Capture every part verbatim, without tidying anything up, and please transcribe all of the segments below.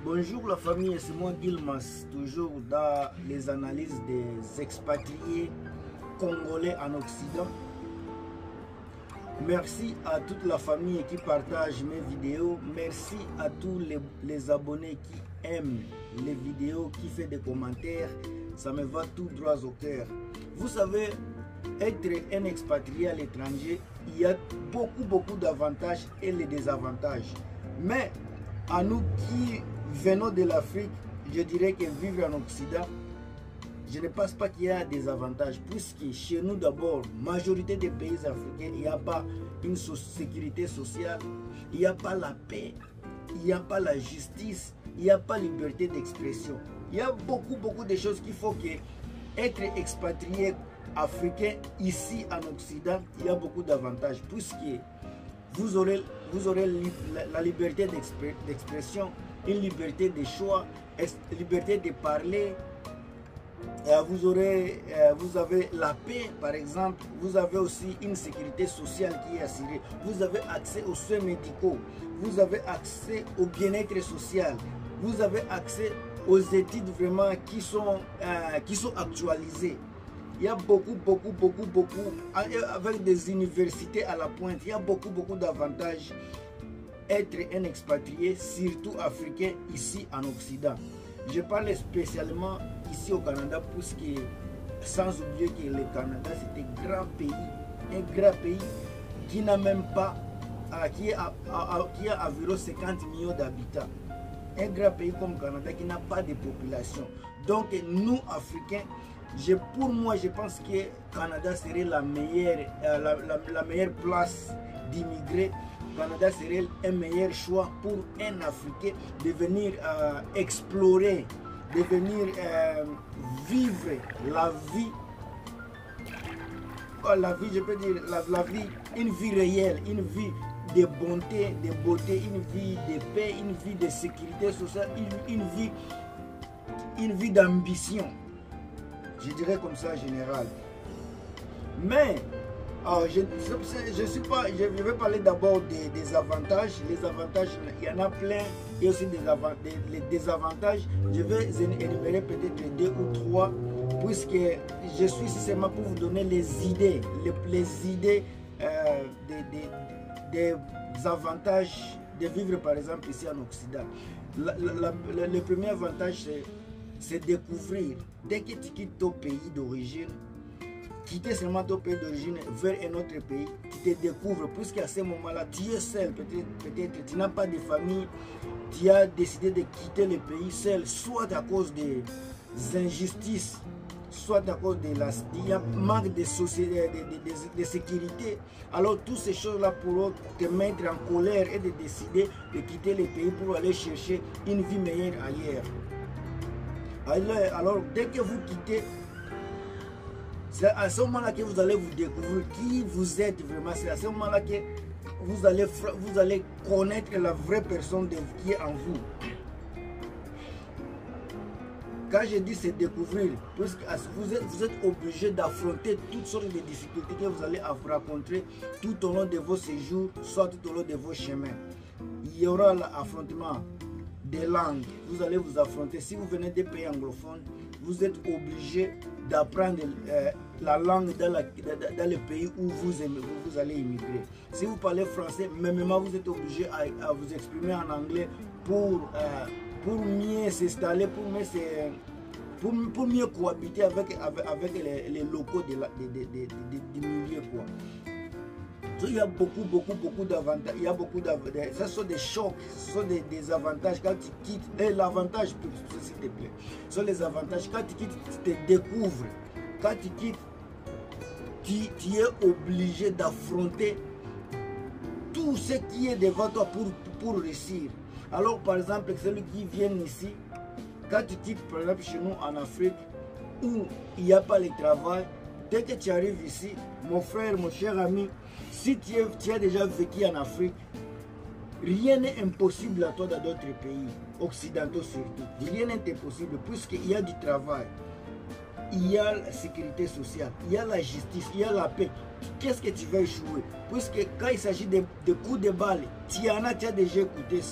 Bonjour la famille, c'est moi Gilmas, toujours dans les analyses des expatriés congolais en Occident. Merci à toute la famille qui partage mes vidéos. Merci à tous les, les abonnés qui aiment les vidéos, qui font des commentaires. Ça me va tout droit au cœur. Vous savez, être un expatrié à l'étranger, il y a beaucoup, beaucoup d'avantages et les désavantages. Mais à nous qui venons de l'Afrique, je dirais que vivre en Occident, je ne pense pas qu'il y a des avantages, puisque chez nous d'abord, majorité des pays africains, il n'y a pas une sécurité sociale, il n'y a pas la paix, il n'y a pas la justice, il n'y a pas liberté d'expression. Il y a beaucoup, beaucoup de choses qu'il faut que être expatrié africain ici en Occident, il y a beaucoup d'avantages, puisque vous aurez, vous aurez la, la liberté d'expression, une liberté de choix, liberté de parler. Vous, aurez, vous avez la paix, par exemple. Vous avez aussi une sécurité sociale qui est assurée. Vous avez accès aux soins médicaux. Vous avez accès au bien-être social. Vous avez accès aux études vraiment qui sont, euh, qui sont actualisées. Il y a beaucoup, beaucoup, beaucoup, beaucoup, avec des universités à la pointe. Il y a beaucoup, beaucoup d'avantages. Être un expatrié, surtout africain, ici en Occident. Je parle spécialement ici au Canada, puisque sans oublier que le Canada c'est un grand pays, un grand pays qui n'a même pas, qui a, qui a environ cinquante millions d'habitants. Un grand pays comme le Canada qui n'a pas de population. Donc nous Africains, je, pour moi je pense que le Canada serait la meilleure, la, la, la meilleure place d'immigrer. Le Canada serait un meilleur choix pour un Africain de venir euh, explorer, de venir euh, vivre la vie, oh, la vie, je peux dire, la, la vie, une vie réelle, une vie de bonté, de beauté, une vie de paix, une vie de sécurité sociale, une, une vie, une vie d'ambition. Je dirais comme ça en général. Mais oh, je ne suis pas, je vais parler d'abord des, des avantages. Les avantages, il y en a plein, et aussi des, des, les désavantages. Je vais énumérer peut-être deux ou trois, puisque je suis ici seulement pour vous donner les idées, les, les idées euh, des, des, des avantages de vivre par exemple ici en Occident. La, la, la, le premier avantage, c'est découvrir. Dès que tu quittes ton pays d'origine, quitter seulement ton pays d'origine vers un autre pays, tu te découvres, puisqu'à ce moment-là, tu es seul, peut-être, peut-être, tu n'as pas de famille, tu as décidé de quitter le pays seul, soit à cause des injustices, soit à cause de la, il y a manque de, société, de, de, de, de sécurité. Alors, toutes ces choses-là pourront te mettre en colère et de décider de quitter le pays pour aller chercher une vie meilleure ailleurs. Alors, alors dès que vous quittez, c'est à ce moment-là que vous allez vous découvrir qui vous êtes vraiment. C'est à ce moment-là que vous allez, vous allez connaître la vraie personne de, qui est en vous. Quand je dis se découvrir, puisque vous êtes, vous êtes obligé d'affronter toutes sortes de difficultés que vous allez rencontrer tout au long de vos séjours, soit tout au long de vos chemins. Il y aura l'affrontement des langues. Vous allez vous affronter. Si vous venez des pays anglophones, vous êtes obligé d'apprendre euh, la langue dans, la, dans, dans le pays où vous, aimez, où vous allez immigrer. Si vous parlez français, mêmement vous êtes obligé à, à vous exprimer en anglais pour, euh, pour mieux s'installer, pour mieux, pour, pour mieux cohabiter avec, avec, avec les, les locaux de la, de, de, de, de, du milieu. Quoi. Il y a beaucoup, beaucoup, beaucoup d'avantages. Il y a beaucoup d'avantages. Ce sont des chocs, ce sont des, des avantages quand tu quittes. Et l'avantage, s'il te plaît, ce sont les avantages. Quand tu quittes, tu te découvres. Quand tu quittes, tu, tu es obligé d'affronter tout ce qui est devant toi pour, pour réussir. Alors, par exemple, celui qui vient ici, quand tu quittes, par exemple, chez nous en Afrique, où il n'y a pas le travail, dès que tu arrives ici, mon frère, mon cher ami, si tu, es, tu as déjà vécu en Afrique, rien n'est impossible à toi dans d'autres pays, occidentaux surtout. Rien n'est impossible puisqu'il y a du travail, il y a la sécurité sociale, il y a la justice, il y a la paix. Qu'est-ce que tu veux échouer? Puisque quand il s'agit de, de coups de balle, tu en as, tu as déjà écouté ça.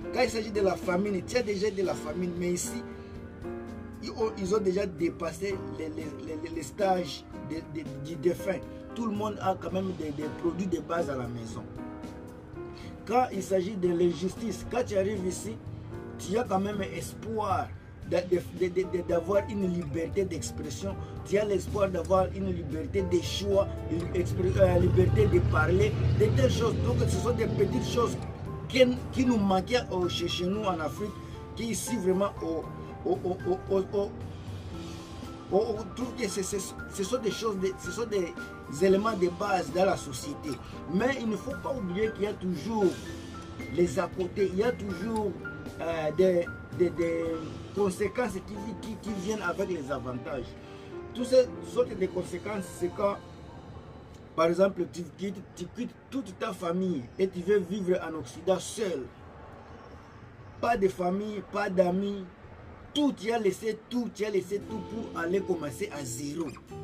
Quand il s'agit de la famine, tu as déjà de la famine, mais ici, ils ont, ils ont déjà dépassé les, les, les, les stages de, de, du défunt. Tout le monde a quand même des, des produits de base à la maison. Quand il s'agit de l'injustice, quand tu arrives ici, tu as quand même espoir d'avoir une liberté d'expression, tu as l'espoir d'avoir une liberté de choix, une euh, liberté de parler, de telles choses. Donc ce sont des petites choses qui, qui nous manquaient oh, chez, chez nous en Afrique, qui ici vraiment au, au, au, au, au, au, on trouve que ce sont des choses, ce sont des éléments de base dans la société. Mais il ne faut pas oublier qu'il y a toujours les à côté, il y a toujours euh, des, des, des conséquences qui, qui, qui viennent avec les avantages. Toutes ces sortes de conséquences, c'est quand, par exemple, tu quittes, tu quittes toute ta famille et tu veux vivre en Occident seul. Pas de famille, pas d'amis. Tout, tu as laissé tout, tu as laissé tout pour aller commencer à zéro.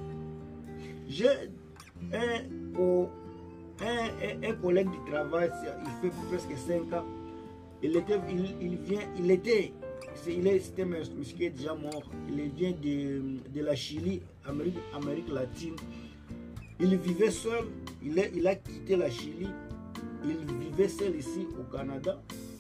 J'ai un, un, un, un collègue du travail, il fait presque cinq ans. Il était, il, il vient, il était, il est, c'était un monsieur qui est déjà mort. Il vient de, de la Chili, Amérique, Amérique latine. Il vivait seul, il, est, il a quitté la Chili. Il vivait seul ici au Canada.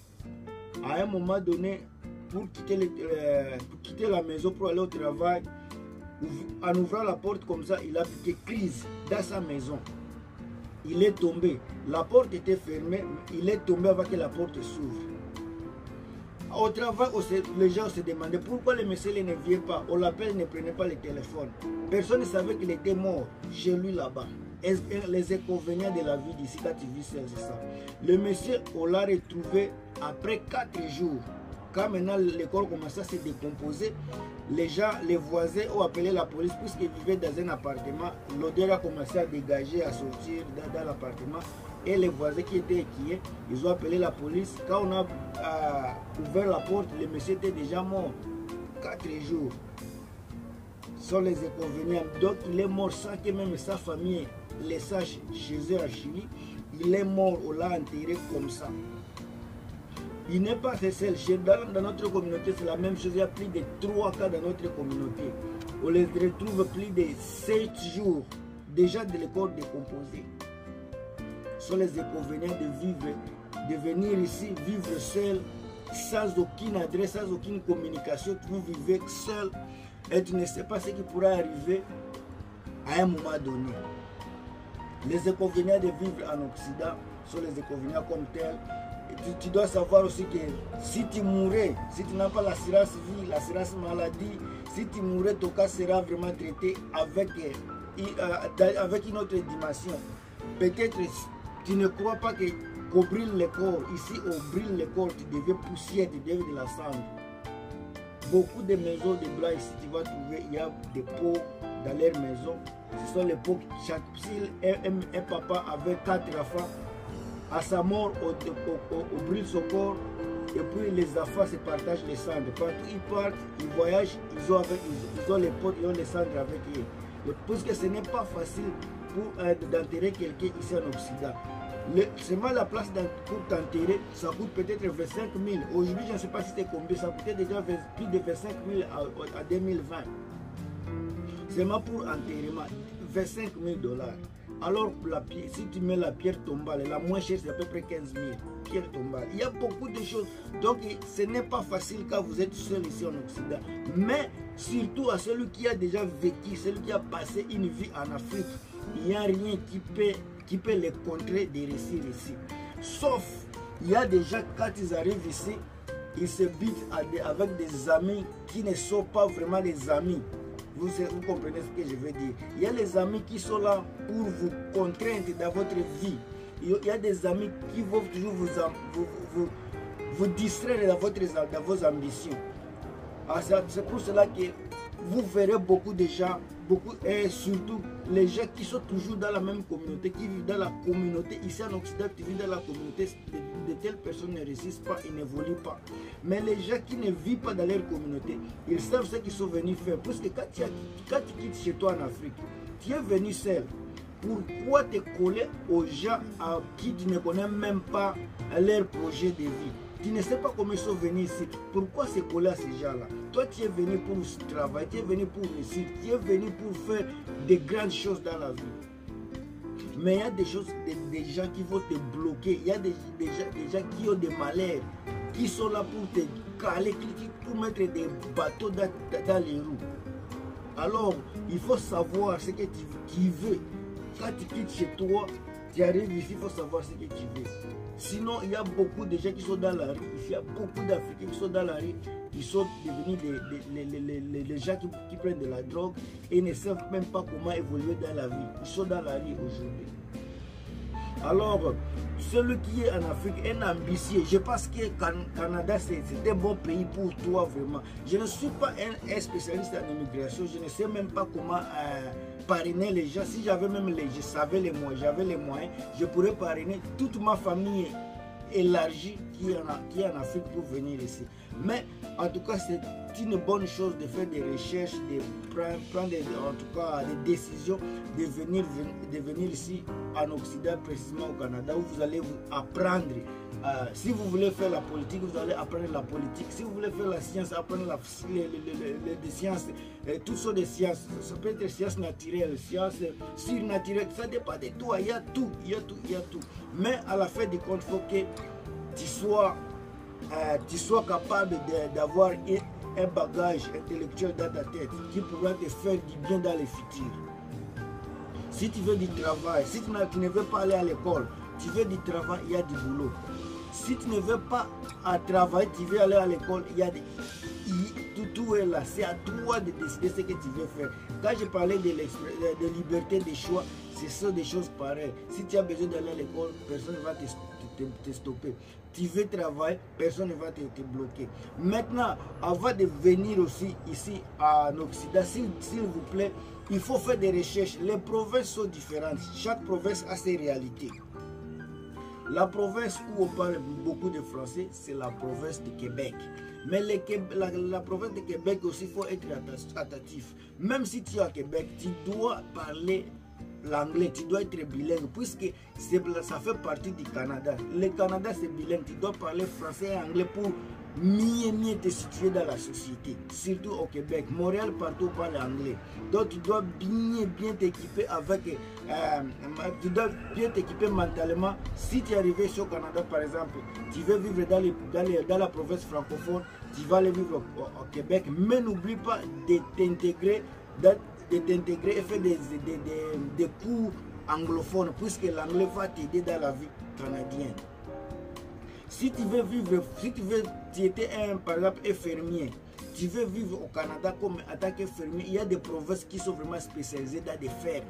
À un moment donné, Pour quitter, le, euh, pour quitter la maison pour aller au travail, en ouvrant la porte comme ça, il a piqué crise dans sa maison. Il est tombé. La porte était fermée, il est tombé avant que la porte s'ouvre. Au travail, les gens se demandaient pourquoi le monsieur ne vient pas. On l'appelle, il ne prenait pas le téléphone. Personne ne savait qu'il était mort chez lui là-bas. Les inconvénients de la vie d'ici, quand tu vis seul, c'est ça. Le monsieur, on l'a retrouvé après quatre jours. Quand maintenant le corps commençait à se décomposer, les gens, les voisins ont appelé la police puisqu'ils vivaient dans un appartement. L'odeur a commencé à dégager, à sortir dans, dans l'appartement. Et les voisins qui étaient inquiets, ils ont appelé la police. Quand on a euh, ouvert la porte, le monsieur était déjà mort. Quatre jours. Ce sont les inconvénients. Donc il est mort sans que même sa famille les sache chez eux en Chili. Il est mort, on l'a enterré comme ça. Il n'est pas seul. Dans, dans notre communauté, c'est la même chose. Il y a plus de trois cas dans notre communauté. On les retrouve plus de sept jours déjà de l'école décomposée. Ce sont les inconvénients de vivre, de venir ici, vivre seul, sans aucune adresse, sans aucune communication. Vous vivez seul et tu ne sais pas ce qui pourra arriver à un moment donné. Les inconvénients de vivre en Occident sont les inconvénients comme tels. Tu, tu dois savoir aussi que si tu mourais, si tu n'as pas l'assurance vie, l'assurance maladie, si tu mourais, ton cas sera vraiment traité avec, euh, avec une autre dimension. Peut-être tu ne crois pas que qu'on brûle le corps. Ici, on brûle le corps, tu deviens poussière, tu deviens de la cendre. Beaucoup de maisons de blancs ici, tu vas trouver, il y a des pots dans leur maison. Ce sont les pots, chaque un, un, un papa avec quatre enfants. À sa mort, on, on, on, on brûle son corps et puis les enfants se partagent les cendres. Partout ils partent, ils voyagent, ils ont, avec, ils, ils ont les potes, ils ont les cendres avec eux. Puisque ce n'est pas facile pour euh, d'enterrer quelqu'un ici en Occident. Seulement la place pour t'enterrer, ça coûte peut-être vingt-cinq mille. Aujourd'hui, je ne sais pas si c'était combien, ça coûtait déjà plus de vingt-cinq mille à, à deux mille vingt. Seulement pour enterrement, vingt-cinq mille dollars. Alors, la pierre, si tu mets la pierre tombale, la moins chère, c'est à peu près quinze mille. Pierre tombale. Il y a beaucoup de choses. Donc, ce n'est pas facile quand vous êtes seul ici en Occident. Mais, surtout à celui qui a déjà vécu, celui qui a passé une vie en Afrique, il n'y a rien qui peut, qui peut les contrer de réussir ici. Sauf, il y a des gens, quand ils arrivent ici, ils se bitent avec des amis qui ne sont pas vraiment des amis. Vous, vous comprenez ce que je veux dire. Il y a les amis qui sont là pour vous contraindre dans votre vie. Il y a des amis qui vont toujours vous, vous, vous, vous distraire dans, votre, dans vos ambitions. C'est pour cela que vous verrez beaucoup de gens, beaucoup, et surtout les gens qui sont toujours dans la même communauté, qui vivent dans la communauté. Ici en Occident, tu vis dans la communauté, de, de telles personnes ne réussissent pas, ils n'évoluent pas. Mais les gens qui ne vivent pas dans leur communauté, ils savent ce qu'ils sont venus faire. Parce que quand tu, as, quand tu quittes chez toi en Afrique, tu es venu seul. Pourquoi te coller aux gens à qui tu ne connais même pas leur projet de vie? Tu ne sais pas comment ils sont venus ici. Pourquoi se coller à ces gens-là? Toi, tu es venu pour travailler, tu es venu pour réussir, tu es venu pour faire de grandes choses dans la vie. Mais il y a des choses, des, des gens qui vont te bloquer. Il y a des, des, gens, des gens qui ont des malheurs, qui sont là pour te caler, pour mettre des bateaux dans, dans les roues. Alors, il faut savoir ce que tu, tu veux. Quand tu quittes chez toi, tu arrives ici, il faut savoir ce que tu veux. Sinon, il y a beaucoup de gens qui sont dans la rue. Il y a beaucoup d'Africains qui sont dans la rue, qui sont devenus des, des, des, des, des, des gens qui, qui prennent de la drogue et ne savent même pas comment évoluer dans la vie. Ils sont dans la rue aujourd'hui. Alors, celui qui est en Afrique est ambitieux. Je pense que le Canada, c'est un bon pays pour toi, vraiment. Je ne suis pas un, un spécialiste en immigration. Je ne sais même pas comment euh, parrainer les gens. Si j'avais même les, je savais les moyens, j'avais les moyens, je pourrais parrainer toute ma famille élargie qui est, en, qui est en Afrique pour venir ici. Mais en tout cas, c'est une bonne chose de faire des recherches, de prendre, prendre des, en tout cas des décisions, de venir, de venir ici en Occident, précisément au Canada, où vous allez vous apprendre. Euh, si vous voulez faire la politique, vous allez apprendre la politique. Si vous voulez faire la science, apprendre la, les, les, les, les, les sciences, euh, toutes sortes de sciences. Ça peut être sciences naturelles, sciences surnaturelles, ça dépend de toi. Il y a tout, il y a tout, il y a tout. Mais à la fin du compte, il faut que tu sois, euh, tu sois capable d'avoir un bagage intellectuel dans ta tête qui pourra te faire du bien dans le futur. Si tu veux du travail, si tu ne veux pas aller à l'école, tu veux du travail, il y a du boulot. Si tu ne veux pas à travailler, tu veux aller à l'école, il y a des... Tout, tout est là, c'est à toi de décider ce que tu veux faire. Quand je parlais de, de liberté de choix, ce sont des choses pareilles. Si tu as besoin d'aller à l'école, personne ne va te, te, te stopper. Tu veux travailler, personne ne va te, te bloquer. Maintenant, avant de venir aussi ici en Occident, s'il vous plaît, il faut faire des recherches. Les provinces sont différentes. Chaque province a ses réalités. La province où on parle beaucoup de français, c'est la province de Québec. Mais les, la, la province de Québec aussi, il faut être attentif. Même si tu es à Québec, tu dois parler l'anglais, tu dois être bilingue, puisque ça fait partie du Canada. Le Canada, c'est bilingue. Tu dois parler français et anglais pour mieux, mieux te situer dans la société, surtout au Québec. Montréal, partout, parle anglais. Donc, tu dois bien, bien t'équiper avec... Euh, tu dois bien t'équiper mentalement. Si tu es arrivé sur le Canada, par exemple, tu veux vivre dans, les, dans, les, dans la province francophone, tu vas aller vivre au, au, au Québec, mais n'oublie pas de t'intégrer de t'intégrer et faire des, des, des, des cours anglophones, puisque l'anglais va t'aider dans la vie canadienne. Si tu veux vivre, si tu veux, tu étais un, par exemple, infirmier, tu veux vivre au Canada comme en tant qu'infirmier, il y a des provinces qui sont vraiment spécialisées dans des fermes.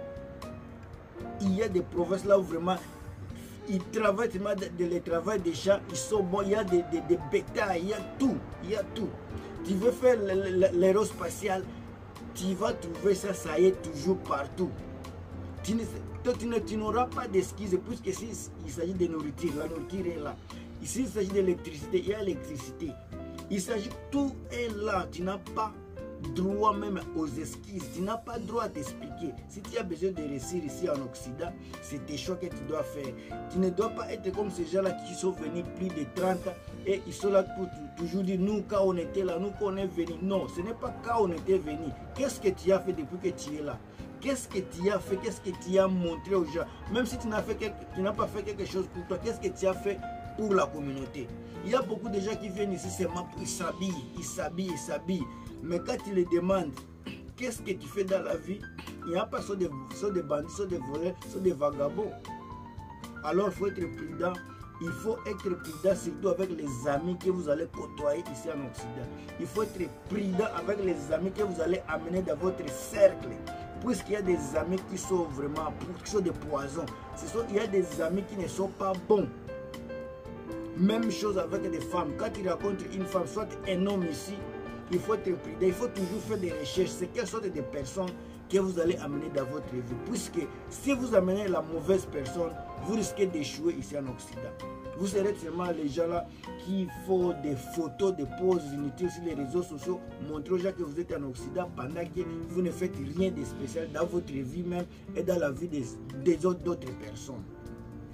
Il y a des provinces là où vraiment ils travaillent tellement de, de les travail des champs, ils sont bons, il y a des, des, des bétails, il y a tout, il y a tout. Tu veux faire l'aérospatial, tu vas trouver ça, ça y est, toujours partout. Tu n'auras pas d'excuses, puisque s'il s'agit de nourriture, la nourriture est là. Ici, il s'agit d'électricité, il y a l'électricité. Il s'agit, tout est là. Tu n'as pas droit même aux excuses, tu n'as pas droit à t'expliquer. Si tu as besoin de réussir ici en Occident, c'est tes choix que tu dois faire. Tu ne dois pas être comme ces gens-là qui sont venus plus de trente ans et ils sont là pour toujours dire nous quand on était là, nous quand on est venu. Non, ce n'est pas quand on était venu. Qu'est-ce que tu as fait depuis que tu es là? Qu'est-ce que tu as fait? Qu'est-ce que tu as montré aux gens? Même si tu n'as pas fait quelque chose pour toi, qu'est-ce que tu as fait pour la communauté? Il y a beaucoup de gens qui viennent ici seulement pour ils s'habillent, ils s'habillent, ils s'habillent. Mais quand tu les demandes, qu'est-ce que tu fais dans la vie? Il n'y a pas soit des, soit des bandits, soit des voleurs, soit des vagabonds. Alors il faut être prudent. Il faut être prudent surtout avec les amis que vous allez côtoyer ici en Occident. Il faut être prudent avec les amis que vous allez amener dans votre cercle. Puisqu'il y a des amis qui sont vraiment, qui sont des poisons. Ce sont, il y a des amis qui ne sont pas bons. Même chose avec des femmes. Quand tu rencontres une femme, soit un homme ici, il faut être prudent. Il faut toujours faire des recherches. C'est quelle sorte de personnes que vous allez amener dans votre vie. Puisque si vous amenez la mauvaise personne, vous risquez d'échouer ici en Occident. Vous serez seulement les gens là qui font des photos, des poses inutiles sur les réseaux sociaux, montrer aux gens que vous êtes en Occident pendant que vous ne faites rien de spécial dans votre vie même et dans la vie des, des autres d'autres personnes.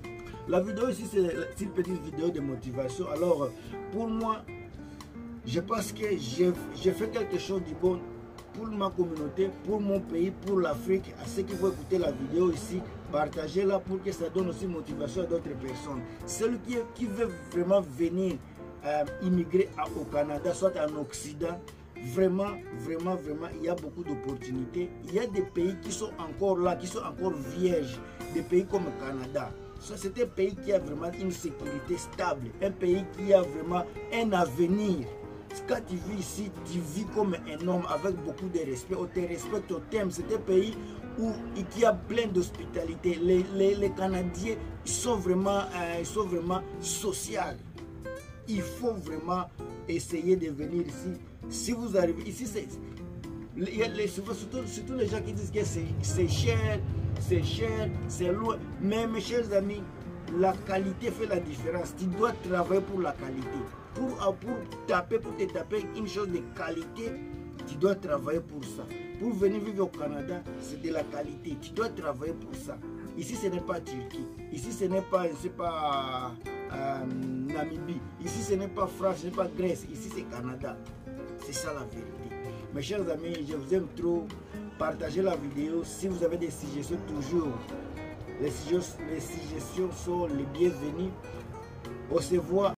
La vidéo ici, c'est une petite vidéo de motivation. Alors, pour moi, je pense que j'ai fait quelque chose de bon pour ma communauté, pour mon pays, pour l'Afrique. À ceux qui vont écouter la vidéo ici, partagez-la pour que ça donne aussi motivation à d'autres personnes. Celui qui, qui veut vraiment venir euh, immigrer à, au Canada, soit en Occident, vraiment, vraiment, vraiment, il y a beaucoup d'opportunités. Il y a des pays qui sont encore là, qui sont encore vierges, des pays comme le Canada. C'est un pays qui a vraiment une sécurité stable, un pays qui a vraiment un avenir. Quand tu vis ici, tu vis comme un homme avec beaucoup de respect. On te respecte, on t'aime. C'est un pays où il y a plein d'hospitalité. Les, les, les Canadiens ils sont vraiment, euh, ils sont vraiment sociaux. Il faut vraiment essayer de venir ici. Si vous arrivez ici, c'est surtout, surtout les gens qui disent que c'est cher, c'est cher, c'est loin. Mais mes chers amis, la qualité fait la différence. Tu dois travailler pour la qualité. Pour, pour taper, pour te taper une chose de qualité, tu dois travailler pour ça. Pour venir vivre au Canada, c'est de la qualité. Tu dois travailler pour ça. Ici, ce n'est pas Turquie. Ici, ce n'est pas, je sais pas, euh, Namibie. Ici, ce n'est pas France, ce n'est pas Grèce. Ici, c'est Canada. C'est ça la vérité. Mes chers amis, je vous aime trop. Partagez la vidéo. Si vous avez des suggestions, toujours, les suggestions, les suggestions sont les bienvenues. On se voit.